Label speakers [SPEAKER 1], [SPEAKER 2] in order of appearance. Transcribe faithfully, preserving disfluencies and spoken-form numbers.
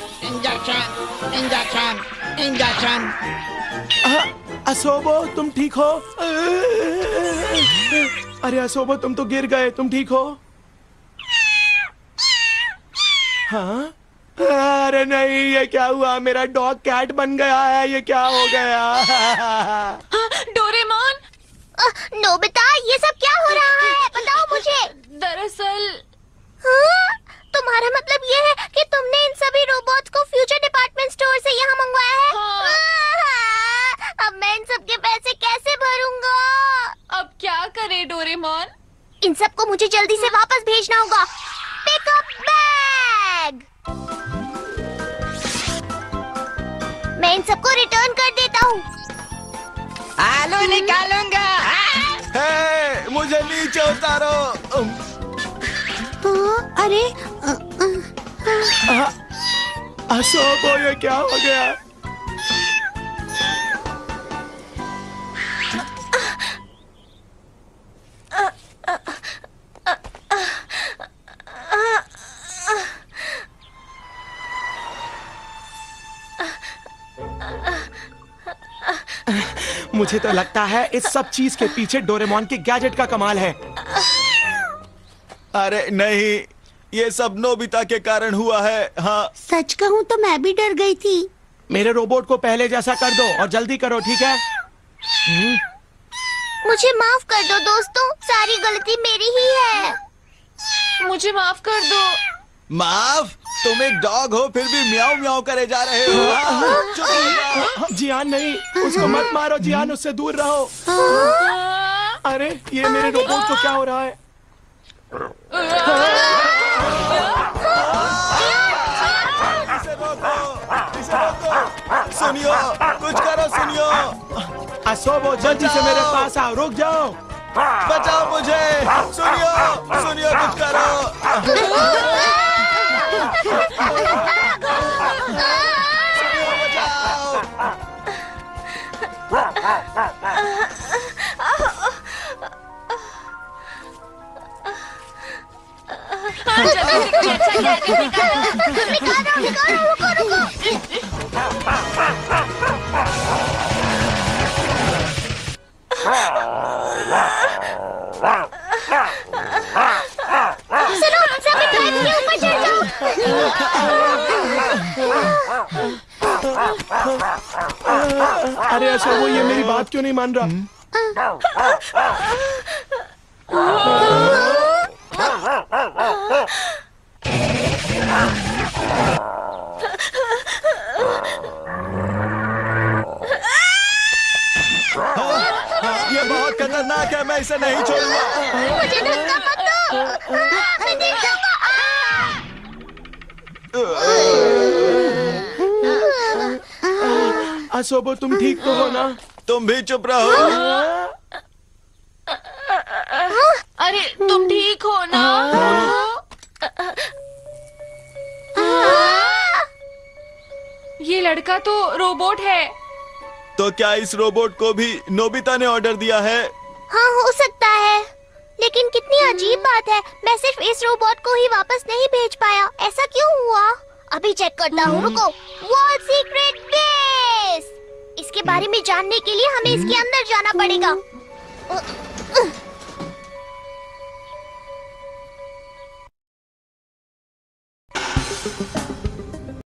[SPEAKER 1] Injection injection injection.
[SPEAKER 2] असोबो तुम ठीक हो? अरे असोबो तुम तो गिर गए, तुम ठीक हो? हाँ? अरे नहीं, ये क्या हुआ? मेरा डॉग कैट बन गया है, ये क्या हो गया?
[SPEAKER 3] डोरेमोन,
[SPEAKER 4] नोबिता, ये सब क्या हो रहा है? बताओ मुझे।
[SPEAKER 3] दरअसल
[SPEAKER 4] हाँ? तुम्हारा मतलब ये है कि तुमने इन सभी रोबोट्स को फ्यूचर डिपार्टमेंट स्टोर से यहाँ मंगवाया है? हाँ। अब मैं इन सब के पैसे कैसे भरूंगा?
[SPEAKER 3] अब क्या करें डोरेमोन?
[SPEAKER 4] इन सबको मुझे जल्दी से वापस भेजना होगा। Pick up bag. मैं इन सबको रिटर्न कर देता हूँ।
[SPEAKER 1] आलू निकालूंगा।
[SPEAKER 2] हे, मुझे नीचे उतारो।
[SPEAKER 4] अरे
[SPEAKER 2] असोबो, ये क्या हो गया? मुझे तो लगता है इस सब चीज के पीछे डोरेमोन के गैजेट का कमाल है।
[SPEAKER 5] अरे नहीं, ये सब नोबिता के कारण हुआ है। हाँ,
[SPEAKER 4] सच कहूँ तो मैं भी डर गई थी।
[SPEAKER 2] मेरे रोबोट को पहले जैसा कर दो और जल्दी करो, ठीक है? हुँ?
[SPEAKER 4] मुझे माफ कर दो दोस्तों, सारी गलती मेरी ही है।
[SPEAKER 3] मुझे माफ कर दो।
[SPEAKER 5] माफ? तुम एक डॉग हो फिर भी म्याऊ म्याऊ करे जा रहे हो।
[SPEAKER 2] जियान नहीं, उसको मत मारो जियान, उससे दूर रहो। अरे ये मेरे रोबोट को क्या हो रहा है?
[SPEAKER 5] इसे रोको, इसे रोको। सुनियो, कुछ करो, सुनियो।
[SPEAKER 2] असोबो जल्दी से मेरे पास आओ, रुक जाओ।
[SPEAKER 5] बचाओ मुझे। सुनियो, सुनियो, कुछ करो। सुनियो, बचाओ।
[SPEAKER 3] जल्दी से कोई अच्छा गैजेट निकालो।
[SPEAKER 4] निकालो, निकालो, रुको, रुको। सुनो, सभी ड्राइव के ऊपर चढ़ जाओ।
[SPEAKER 2] अरे असोबो, ये मेरी बात क्यों नहीं मान रहा?
[SPEAKER 5] ये बहुत खतरनाक है, मैं इसे नहीं छोड़ूंगा।
[SPEAKER 4] मुझे धक्का मत दो। मैं गिर जाऊंगा।
[SPEAKER 2] असोबो तुम ठीक तो हो ना?
[SPEAKER 5] तुम भी चुप रहो।
[SPEAKER 3] अरे तुम ठीक हो ना? ये लड़का तो रोबोट है।
[SPEAKER 5] तो क्या इस रोबोट को भी नोबिता ने ऑर्डर दिया है?
[SPEAKER 4] हाँ, हो सकता है, लेकिन कितनी अजीब बात है, मैं सिर्फ इस रोबोट को ही वापस नहीं भेज पाया। ऐसा क्यों हुआ? अभी चेक करता हूँ, रुको। Wall secret base. इसके बारे में जानने के लिए हमें इसके अंदर जाना पड़ेगा।